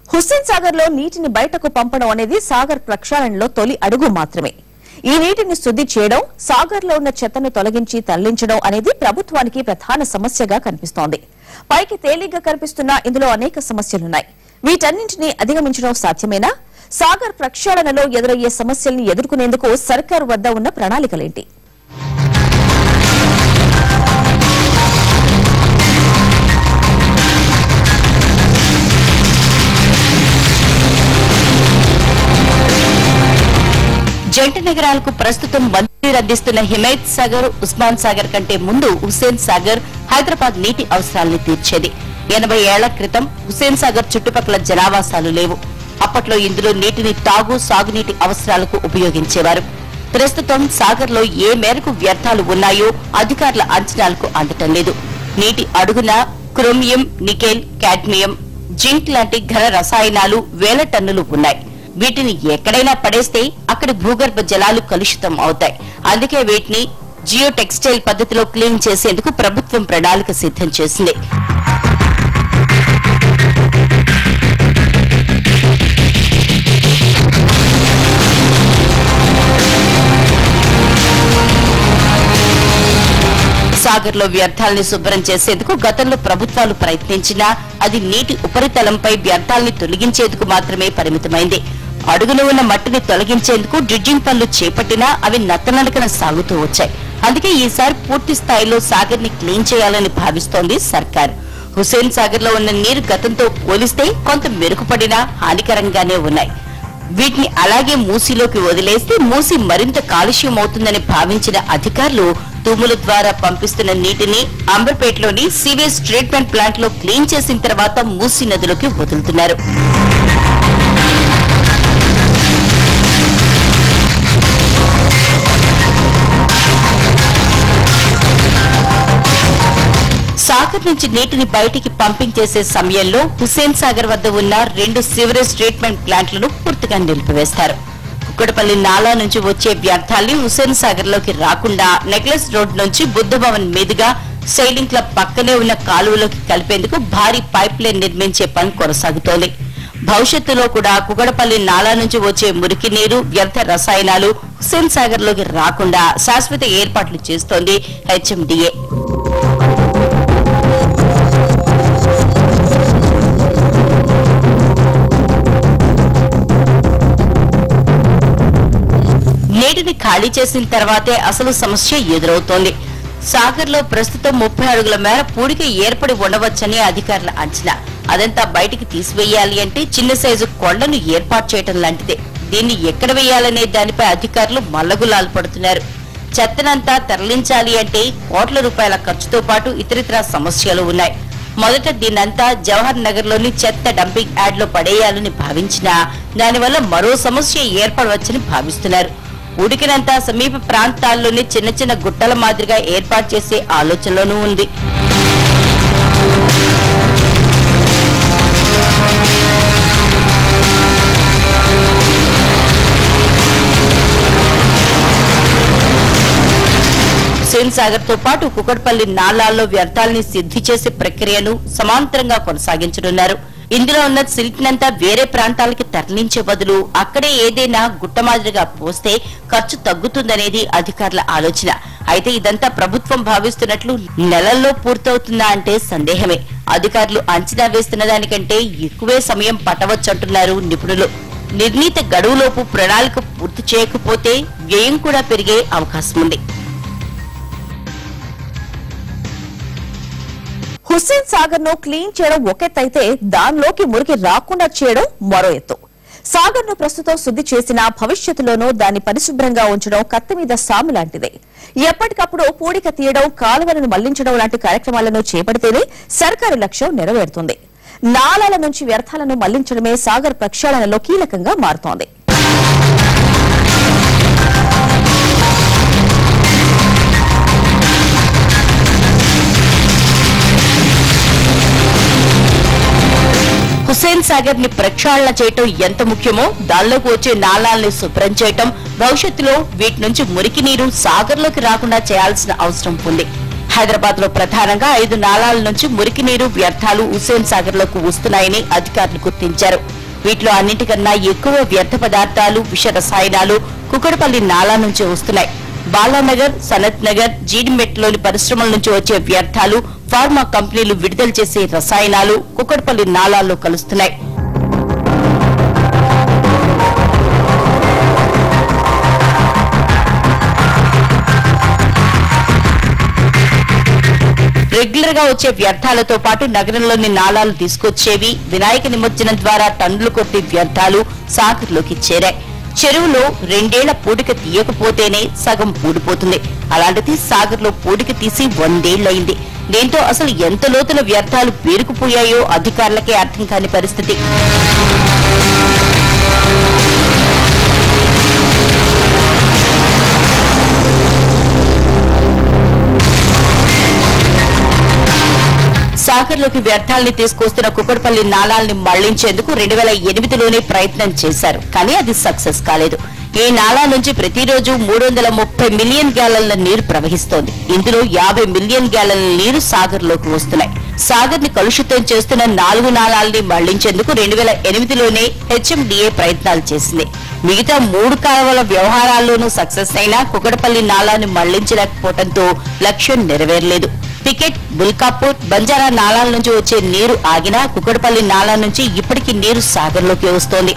హుస్సేన్ సాగర్ లో నీటిని బయటకు పంపడం అనేది సాగర్ ప్రక్షాళనలో తొలి అడుగు మాత్రమే. ఈ నీటిని శుద్ధి చేయడం, సాగర్ లో ఉన్న చెత్తను తొలగించి తరలించడం అనేది ప్రభుత్వానికి ప్రధాన సమస్యగా కనిపిస్తోంది. పైకి తేలిగ్గా కనిపిస్తున్న ఇందులో అనేక సమస్యలున్నాయి. వీటన్నింటినీ అధిగమించడం సాధ్యమేనా? సాగర్ ప్రక్షాళనలో ఎదురయ్యే సమస్యల్ని ఎదుర్కొనేందుకు సర్కారు వద్ద ఉన్న ప్రణాళికలేంటి? జంట నగరాలకు ప్రస్తుతం మంచినీరు అందిస్తున్న హిమాయత్ సాగర్, ఉస్మాన్ సాగర్ కంటే ముందు హుస్సేన్ సాగర్ హైదరాబాద్ నీటి అవసరాలను తీర్చేది. 80 ఏళ్ల క్రితం హుస్సేన్ సాగర్ చుట్టుపక్కల జనావాసాలు లేవు. అప్పట్లో ఇందులో నీటిని సాగునీటి అవసరాలకు ఉపయోగించేవారు. ప్రస్తుతం సాగర్ లో ఏ మేరకు వ్యర్థాలు ఉన్నాయో అధికారుల అంచనాలకు అందటం లేదు. నీటి అడుగున క్రోమియం, నికెల్, కాడ్మియం, జింక్ లాంటి ఘన రసాయనాలు వేల టన్నులు ఉన్నాయి. వీటిని ఎక్కడైనా పడేస్తే అక్కడి భూగర్భ జలాలు కలుషితం అవుతాయి. అందుకే వీటిని జియో టెక్స్టైల్ పద్ధతిలో క్లీన్ చేసేందుకు ప్రభుత్వం ప్రణాళిక సిద్ధం చేసింది. సాగర్ లో వ్యర్థాలని శుభ్రం చేసేందుకు గతంలో ప్రభుత్వాలు ప్రయత్నించినా అది నీటి ఉపరితలంపై వ్యర్థాలని తొలగించేందుకు మాత్రమే పరిమితమైంది. అడుగున ఉన్న మట్టిని తొలగించేందుకు డ్రిడ్జింగ్ పనులు చేపట్టినా అవి నత్తనడకన సాగుతూ వచ్చాయి. అందుకే ఈసారి పూర్తి స్థాయిలో సాగర్ ని క్లీన్ చేయాలని భావిస్తోంది సర్కార్. హుస్సేన్ సాగర్ లో ఉన్న నీరు గతంతో పోలిస్తే కొంత మెరుగుపడినా హానికరంగానే ఉన్నాయి. వీటిని అలాగే మూసీలోకి వదిలేస్తే మూసీ మరింత కాలుష్యం అవుతుందని భావించిన అధికారులు తూముల ద్వారా పంపిస్తున్న నీటిని అంబర్పేటలోని సీవేజ్ ట్రీట్మెంట్ ప్లాంట్ లో క్లీన్ చేసిన తర్వాత మూసీ నదిలోకి వదులుతున్నారు. సాగర్ నుంచి నీటిని బయటికి పంపింగ్ చేసే సమయంలో హుస్సేన్ సాగర్ వద్ద ఉన్న 2 సివరేజ్ ట్రీట్మెంట్ ప్లాంట్లను పూర్తిగా నిలిపివేస్తారు. కుక్కడపల్లి నాలా నుంచి వచ్చే వ్యర్థాల్ని హుస్సేన్ సాగర్ లోకి రాకుండా నెక్లెస్ రోడ్ నుంచి బుద్ధ భవన్ మీదుగా సైలింగ్ క్లబ్ పక్కనే ఉన్న కాలువలోకి కలిపేందుకు భారీ పైప్ లైన్ నిర్మించే పని కొనసాగుతోంది. భవిష్యత్తులో కూడా కుక్కడపల్లి నాలా నుంచి వచ్చే మురికి నీరు, వ్యర్థ రసాయనాలు హుస్సేన్ సాగర్ లోకి రాకుండా శాశ్వత ఏర్పాట్లు చేస్తోంది హెచ్ఎండిఏ. నీటిని ఖాళీ చేసిన తర్వాతే అసలు సమస్య ఎదురవుతోంది. సాగర్ లో ప్రస్తుతం 30 అడుగుల మేర పూడిక ఏర్పడి ఉండవచ్చని అధికారుల అంచనా. అదంతా బయటికి తీసివేయాలి అంటే చిన్న సైజు కొండను ఏర్పాటు చేయడం లాంటిదే. దీన్ని ఎక్కడ వేయాలనే దానిపై అధికారులు మల్లగులాలు పడుతున్నారు. చెత్తనంతా తరలించాలి అంటే కోట్ల రూపాయల ఖర్చుతో పాటు ఇతరితర సమస్యలు ఉన్నాయి. మొదట దీన్నంతా జవహర్ నగర్ లోని చెత్త డంపింగ్ యార్డ్ లో పడేయాలని భావించినా దానివల్ల మరో సమస్య ఏర్పడవచ్చని భావిస్తున్నారు. ఉడికినంతా సమీప ప్రాంతాల్లోని చిన్న చిన్న గుట్టల మాదిరిగా ఏర్పాటు చేసే ఆలోచనలోనూ ఉంది. హుస్సేన్ సాగర్ తో పాటు కుక్కడపల్లి నాలాల్లో వ్యర్థాలని సిద్ధి చేసే ప్రక్రియను సమాంతరంగా కొనసాగించనున్నారు. ఇందులో ఉన్న సిల్ట్నంతా వేరే ప్రాంతాలకి తరలించే బదులు అక్కడే ఏదైనా గుట్ట మాదిరిగా పోస్తే ఖర్చు తగ్గుతుందనేది అధికారుల ఆలోచన. అయితే ఇదంతా ప్రభుత్వం భావిస్తున్నట్లు నెలల్లో పూర్తవుతుందా అంటే సందేహమే. అధికారులు అంచనా వేస్తున్న దానికంటే ఎక్కువే సమయం పట్టవచ్చంటున్నారు నిపుణులు. నిర్ణీత గడువులోపు ప్రణాళిక పూర్తి చేయకపోతే వ్యయం కూడా పెరిగే అవకాశం ఉంది. హుస్సేన్ సాగర్ ను క్లీన్ చేయడం ఒక ఎత్తైతే దానిలోకి మురికి రాకుండా చేయడం మరో ఎత్తు. సాగర్ ను ప్రస్తుతం శుద్ధి చేసినా భవిష్యత్తులోనూ దాన్ని పరిశుభ్రంగా ఉంచడం కత్తి మీద సాము లాంటిదే. ఎప్పటికప్పుడు పూడిక తీయడం, కాలువలను మళ్లించడం లాంటి కార్యక్రమాలను చేపడితేనే సర్కారు లక్ష్యం నెరవేరుతుంది. నాలాల నుంచి వ్యర్థాలను మళ్లించడమే సాగర్ ప్రక్షాళనలో కీలకంగా మారుతోంది. హుస్సేన్ సాగర్ ని ప్రక్షాళన చేయటం ఎంత ముఖ్యమో దానిలోకి వచ్చే నాలాల్ని శుభ్రం చేయటం, భవిష్యత్తులో వీటి నుంచి మురికి నీరు సాగర్ లోకి రాకుండా చేయాల్సిన అవసరం ఉంది. హైదరాబాద్ లో ప్రధానంగా 5 నాలాల నుంచి మురికి నీరు, వ్యర్థాలు హుస్సేన్ సాగర్ లోకి వస్తున్నాయని అధికారులు గుర్తించారు. వీటిలో అన్నింటికన్నా ఎక్కువ వ్యర్థ పదార్థాలు, విష రసాయనాలు కుకట్పల్లి నాలా నుంచి వస్తున్నాయి. బాలానగర్, సనత్ నగర్, జీడిమెట్లోని పరిశ్రమల నుంచి వచ్చే వ్యర్థాలు, ఫార్మా కంపెనీలు విడుదల చేసే రసాయనాలు కుకట్పల్లి నాలాల్లో కలుస్తున్నాయి. రెగ్యులర్ గా వచ్చే వ్యర్థాలతో పాటు నగరంలోని నాలాలు తీసుకొచ్చేవి, వినాయక నిమజ్జనం ద్వారా టన్నులు కొద్ది వ్యర్థాలు సాగర్లోకి చేరాయి. చెరువులో 2 ఏళ్ల పూడిక తీయకపోతేనే సగం పూడిపోతుంది. అలాంటిది సాగర్లో పూడిక తీసి 100 ఏళ్లయింది. దీంతో అసలు ఎంత లోతున వ్యర్థాలు పేరుకుపోయాయో అధికారులకే అర్థం కాని పరిస్థితి. సాగర్లోకి వ్యర్థాలని తీసుకొస్తున్న కుకట్పల్లి నాలాల్ని మళ్లించేందుకు 2008లోనే ప్రయత్నం చేశారు. కానీ అది సక్సెస్ కాలేదు. ఈ నాలా నుంచి ప్రతిరోజు 330 మిలియన్ గ్యాలన్ల నీరు ప్రవహిస్తోంది. ఇందులో 50 మిలియన్ గ్యాలన్ల నీరు సాగర్లోకి వస్తున్నాయి. సాగర్ ని కలుషితం చేస్తున్న 4 నాలాల్ని మళ్లించేందుకు 2008లోనే హెచ్ఎండిఏ ప్రయత్నాలు చేసింది. మిగతా 3 కాలువల వ్యవహారాల్లోనూ సక్సెస్ అయినా కుకట్పల్లి నాలాన్ని మళ్లించలేకపోవడంతో లక్ష్యం నెరవేరలేదు. పికెట్, బుల్కాపూర్, బంజారా నాలాల నుంచి వచ్చే నీరు ఆగినా కుకట్పల్లి నాలా నుంచి ఇప్పటికీ నీరు సాగర్లోకి వస్తోంది.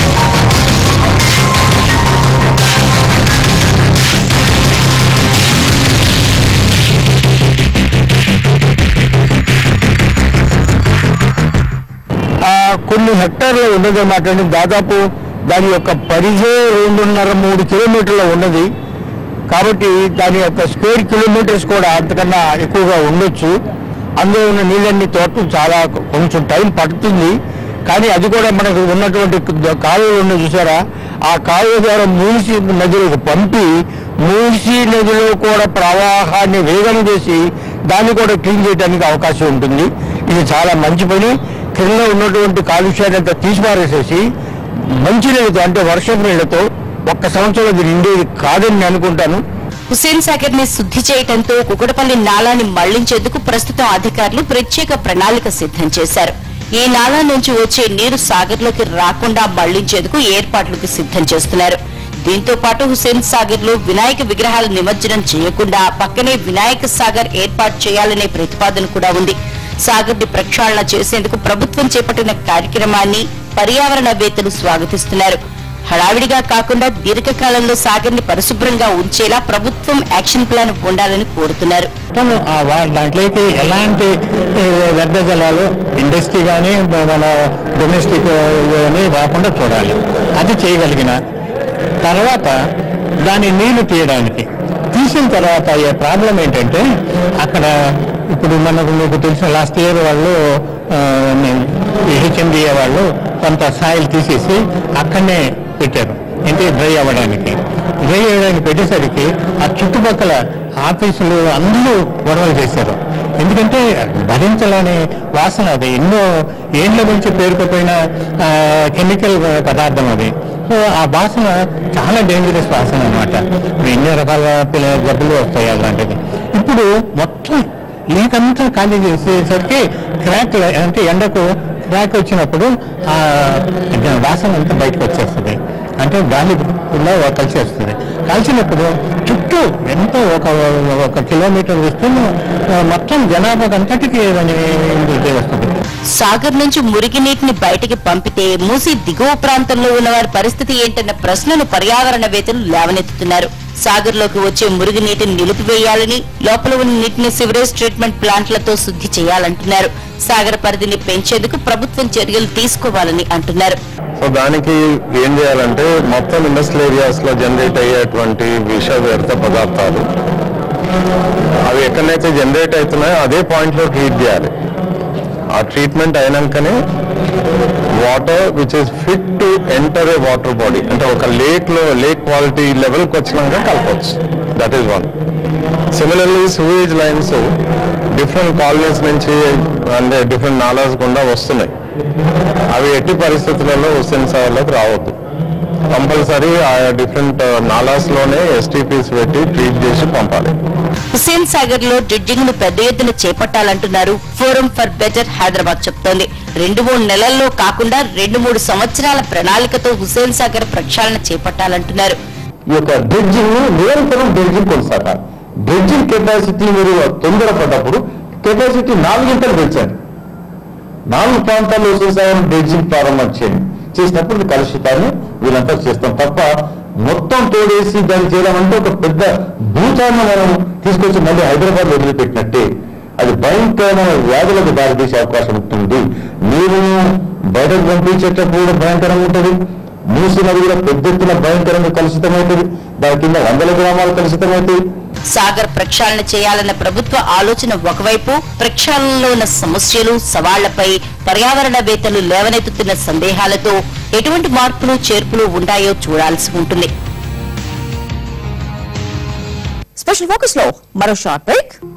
కొన్ని హెక్టార్లు ఉన్నదన్నమాట. దాదాపు దాని యొక్క పరిధి 2.5-3 కిలోమీటర్లు ఉన్నది. కాబట్టి దాని యొక్క స్క్వేర్ కిలోమీటర్స్ కూడా అంతకన్నా ఎక్కువగా ఉండొచ్చు. అందులో ఉన్న నీళ్ళన్ని తోటం చాలా కొంచెం టైం పడుతుంది. కానీ అది కూడా మనకు ఉన్నటువంటి కాలువలు ఉన్నాయి చూసారా, ఆ కాలువ ద్వారా మూసి నదిలోకి పంపి మూసి నదిలో కూడా ప్రవాహాన్ని వేగం చేసి దాన్ని కూడా క్లీన్ చేయడానికి అవకాశం ఉంటుంది. ఇది చాలా మంచి పని. కింద ఉన్నటువంటి కాలుష్యాన్ని అంతా తీసిపారేసేసి మంచి నీళ్ళతో అంటే వర్షపు నీళ్లతో 1 సంవత్సరం అది నిండేది కాదని నేను అనుకుంటాను. హుస్సేన్ సాగర్ ని శుద్ధి చేయడంతో కుకట్పల్లి నాలాని మళ్లించేందుకు ప్రస్తుతం అధికారులు ప్రత్యేక ప్రణాళిక సిద్ధం చేశారు. ఈ నాలా నుంచి వచ్చే నీరు సాగర్లోకి రాకుండా మళ్లించేందుకు ఏర్పాట్లకు సిద్ధం చేస్తున్నారు. దీంతో పాటు హుస్సేన్ సాగర్ లో వినాయక విగ్రహాల నిమజ్జనం చేయకుండా పక్కనే వినాయక సాగర్ ఏర్పాటు చేయాలనే ప్రతిపాదన కూడా ఉంది. సాగర్ ని ప్రక్షాళన చేసేందుకు ప్రభుత్వం చేపట్టిన కార్యక్రమాన్ని పర్యావరణవేత్తలు స్వాగతిస్తున్నారు. హడావిడిగా కాకుండా దీర్ఘకాలంలో సాగర్ ని పరిశుభ్రంగా ఉంచేలా ప్రభుత్వం యాక్షన్ ప్లాన్ ఉండాలని కోరుతున్నారు. దాంట్లోకి ఎలాంటి వ్యర్థ జలాలు ఇండస్ట్రీ కానీ మన డొమెస్టిక్ కానీ రాకుండా చూడాలి. అది చేయగలిగిన తర్వాత దాని నీళ్లు తీసిన తర్వాత అయ్యే ప్రాబ్లం ఏంటంటే అక్కడ ఇప్పుడు మీకు తెలిసిన లాస్ట్ ఇయర్ వాళ్ళు హెచ్ఎండిఏ వాళ్ళు కొంత సాయిల్ తీసేసి అక్కడనే పెట్టారు. అంటే డ్రై అవ్వడానికి పెట్టేసరికి ఆ చుట్టుపక్కల ఆఫీసులు అందరూ గొడవలు చేశారు. ఎందుకంటే భరించలేని వాసన అది. ఎన్నో ఏండ్ల నుంచి పేరుకుపోయిన కెమికల్ పదార్థం అది. సో ఆ వాసన చాలా డేంజరస్ వాసన అనమాట. ఎన్నో రకాల జబ్బులు వస్తాయి అలాంటిది. ఇప్పుడు మొత్తం లీకంతా ఖాళీ చేసేసరికి క్రాక్ అంటే ఎండకు క్రాక్ వచ్చినప్పుడు ఆ వాసన అంతా బయటకు వచ్చేస్తుంది. అంటే గాలి కూడా కలిసేస్తుంది. కలిసినప్పుడు చుట్టూ ఎంతో ఒక కిలోమీటర్ విస్తీర్ణం మొత్తం జనాభా అంతటికి వస్తుంది. సాగర్ నుంచి మురికి నీటిని బయటికి పంపితే మూసి దిగువ ప్రాంతంలో ఉన్న వారి పరిస్థితి ఏంటన్న ప్రశ్నను పర్యావరణవేత్తలు లేవనెత్తుతున్నారు. సాగర్ లోకి వచ్చే మురుగు నీటిని నిలిపివేయాలని, లోపల ఉన్న నీటిని సివరేజ్ ట్రీట్మెంట్ ప్లాంట్లతో శుద్ధి చేయాలంటున్నారు. సాగర్ పరిధిని పెంచేందుకు ప్రభుత్వం చర్యలు తీసుకోవాలని అంటున్నారు. సో దానికి ఏం చేయాలంటే మొత్తం ఇండస్ట్రియల్ ఏరియాస్ లో జనరేట్ అయ్యేటువంటి విష వ్యర్థ పదార్థాలు అవి ఎక్కడైతే జనరేట్ అవుతున్నాయో అదే పాయింట్ లో ట్రీట్ చేయాలి. ఆ ట్రీట్మెంట్ అయినాకనే water which is fit to enter a water body అంటే ఒక లేక్ క్వాలిటీ లెవెల్కి వచ్చినాక కలపవచ్చు. That is one. Similarly sewage lines different colonies నుంచి అంటే డిఫరెంట్ నాలాస్ గుండా వస్తున్నాయి. అవి ఎట్టి పరిస్థితులలో హుస్సేన్ సాగర్లోకి రావద్దు. కంపల్సరీ ఆ డిఫరెంట్ నాలాస్ లోనే ఎస్టీపీస్ పెట్టి ట్రీట్ చేసి పంపాలి. హుస్సేన్ సాగర్ లో డ్రిడ్జింగ్ ను పెద్ద ఎత్తున చేపట్టాలంటున్నారు ఫోరం ఫర్ బెటర్ హైదరాబాద్ చెప్తోంది. 2-3 నెలల్లో కాకుండా 2-3 సంవత్సరాల ప్రణాళికతో హుస్సేన్ సాగర్ ప్రక్షాళన చేపట్టాలంటున్నారు. ఈ యొక్క డ్రెడ్జింగ్ నిరంతరం డ్రెడ్జింగ్ కొనసాగాలి. డ్రెడ్జింగ్ కెపాసిటీ మీరు తొందరపడ్డప్పుడు కెపాసిటీ 4 గంటలు పెంచారు. 4 ప్రాంతాల్లో హుస్సేన్ సాగర్ డ్రెడ్జింగ్ ప్రారంభం చేసినప్పుడు కలుషితాన్ని వీళ్ళంతా చేస్తాం తప్ప మొత్తం తోడేసి దాన్ని చేయడం అంటే ఒక పెద్ద భూతాన్ని మనం తీసుకొచ్చి మళ్ళీ హైదరాబాద్ వదిలిపెట్టినట్టే. అది భయంకరమైన వ్యాధులకు దారితీసే అవకాశం ఉంటుంది. నీరును బయటకు పంపించేటప్పుడు కూడా భయంకరంగా ఉంటుంది. మూసి నది కూడా పెద్ద ఎత్తున భయంకరంగా కలుషితమవుతుంది. దాని కింద 100 గ్రామాలు కలుషితమవుతాయి. సాగర్ ప్రక్షాళన చేయాలన్న ప్రభుత్వ ఆలోచన ఒకవైపు, ప్రక్షాళనలో ఉన్న సమస్యలు, సవాళ్లపై పర్యావరణవేత్తలు లేవనెత్తుతున్న సందేహాలతో ఎటువంటి మార్పులు చేర్పులు ఉంటాయో చూడాల్సి ఉంటుంది. స్పెషల్ ఫోకస్ లో మరో షార్ట్ బ్రేక్.